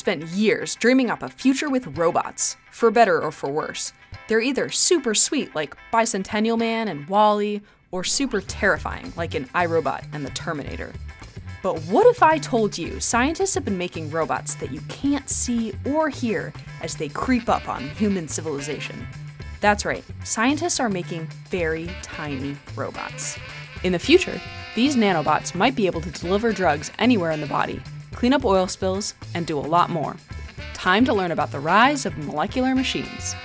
spent years dreaming up a future with robots, for better or for worse. They're either super sweet like Bicentennial Man and WALL-E, or super terrifying like in iRobot and the Terminator. But what if I told you scientists have been making robots that you can't see or hear as they creep up on human civilization? That's right, scientists are making very tiny robots. In the future, these nanobots might be able to deliver drugs anywhere in the body, clean up oil spills, and do a lot more. Time to learn about the rise of molecular machines.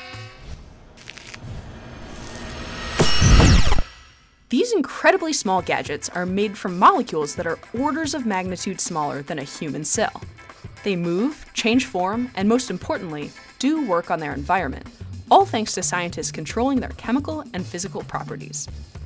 These incredibly small gadgets are made from molecules that are orders of magnitude smaller than a human cell. They move, change form, and most importantly, do work on their environment, all thanks to scientists controlling their chemical and physical properties.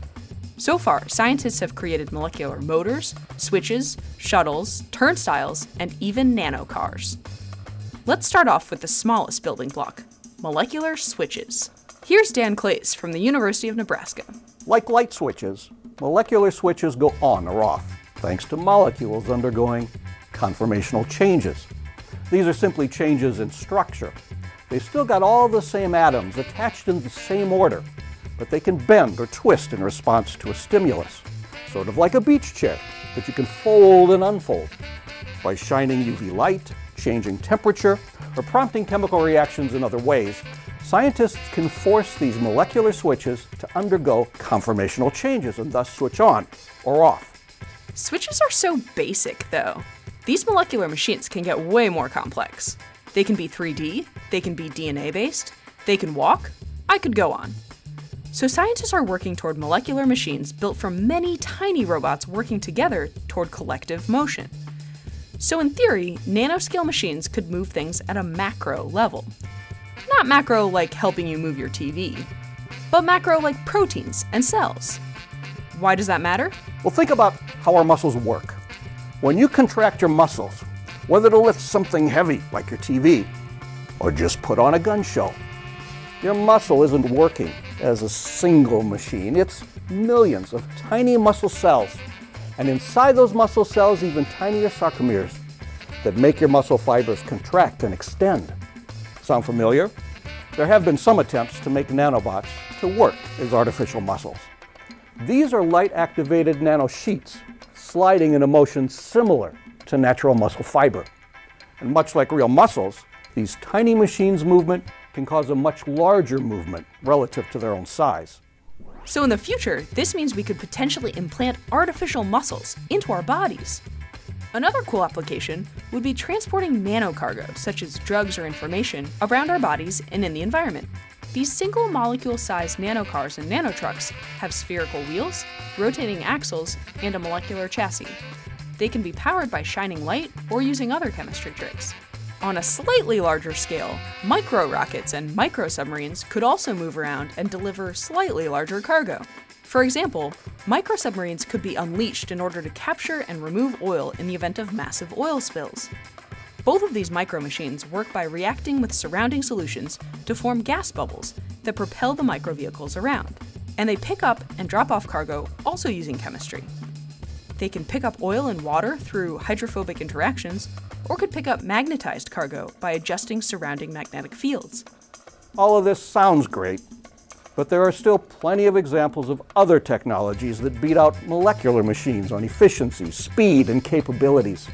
So far, scientists have created molecular motors, switches, shuttles, turnstiles, and even nanocars. Let's start off with the smallest building block, molecular switches. Here's Dan Clays from the University of Nebraska. Like light switches, molecular switches go on or off, thanks to molecules undergoing conformational changes. These are simply changes in structure. They've still got all the same atoms attached in the same order, but they can bend or twist in response to a stimulus, sort of like a beach chair that you can fold and unfold. By shining UV light, changing temperature, or prompting chemical reactions in other ways, scientists can force these molecular switches to undergo conformational changes and thus switch on or off. Switches are so basic, though. These molecular machines can get way more complex. They can be 3D, they can be DNA-based, they can walk. I could go on. So scientists are working toward molecular machines built from many tiny robots working together toward collective motion. So in theory, nanoscale machines could move things at a macro level. Not macro like helping you move your TV, but macro like proteins and cells. Why does that matter? Well, think about how our muscles work. When you contract your muscles, whether to lift something heavy like your TV, or just put on a gun show, your muscle isn't working as a single machine. It's millions of tiny muscle cells, and inside those muscle cells, even tinier sarcomeres that make your muscle fibers contract and extend. Sound familiar? There have been some attempts to make nanobots to work as artificial muscles. These are light-activated nanosheets, sliding in a motion similar to natural muscle fiber. And much like real muscles, these tiny machines' movement can cause a much larger movement relative to their own size. So in the future, this means we could potentially implant artificial muscles into our bodies. Another cool application would be transporting nano cargo, such as drugs or information, around our bodies and in the environment. These single molecule-sized nanocars and nanotrucks have spherical wheels, rotating axles, and a molecular chassis. They can be powered by shining light or using other chemistry tricks. On a slightly larger scale, micro-rockets and micro-submarines could also move around and deliver slightly larger cargo. For example, microsubmarines could be unleashed in order to capture and remove oil in the event of massive oil spills. Both of these micro-machines work by reacting with surrounding solutions to form gas bubbles that propel the micro-vehicles around, and they pick up and drop off cargo also using chemistry. They can pick up oil and water through hydrophobic interactions, or could pick up magnetized cargo by adjusting surrounding magnetic fields. All of this sounds great, but there are still plenty of examples of other technologies that beat out molecular machines on efficiency, speed, and capabilities.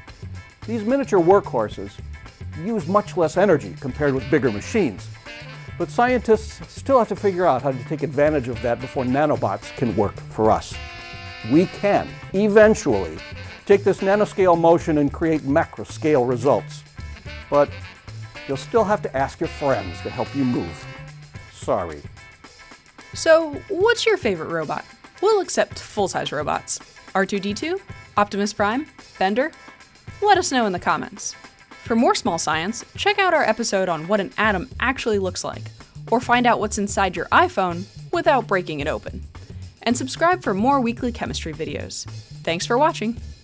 These miniature workhorses use much less energy compared with bigger machines, but scientists still have to figure out how to take advantage of that before nanobots can work for us. We can, eventually, take this nanoscale motion and create macroscale results, but you'll still have to ask your friends to help you move. Sorry. So, what's your favorite robot? We'll accept full-size robots. R2-D2? Optimus Prime? Bender? Let us know in the comments. For more small science, check out our episode on what an atom actually looks like, or find out what's inside your iPhone without breaking it open. And subscribe for more weekly chemistry videos. Thanks for watching!